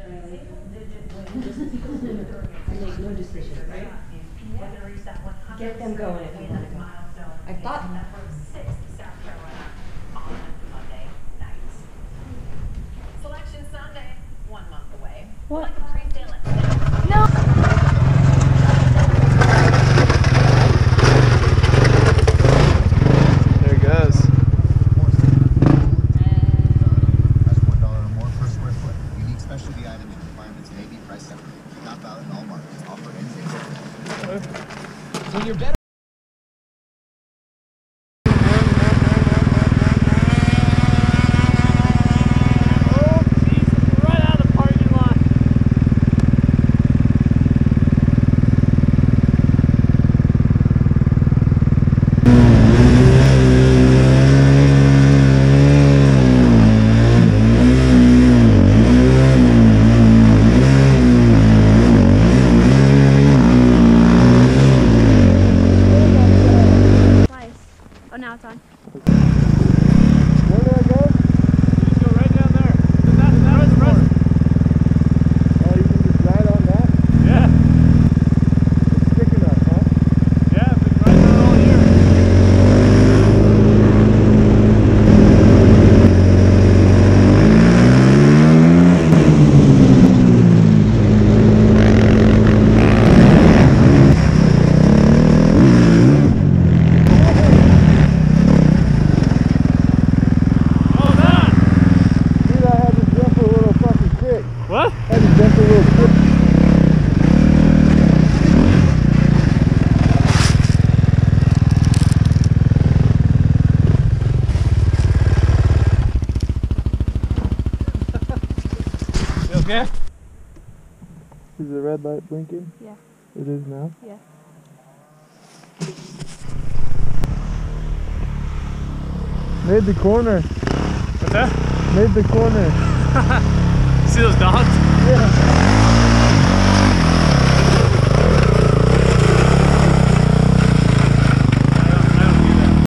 make no decision, right? Get them going if you want to go. I thought. Selection Sunday, 1 month away. What? No. There it goes. That's $1 or more per square foot. Unique specialty item and requirements may be priced separately. Not valid in all markets. Offer ends April. When you're better. Oh, now it's on. Where do I go? You just go right down there. That's the rest. Oh, you can just ride on that? Yeah. It's sticking up, huh? Yeah, I've been riding on all year. What? I had to jump a little quick. You okay? Is the red light blinking? Yeah. It is now? Yeah. Made the corner. What's that? Made the corner. See those dogs? Yeah.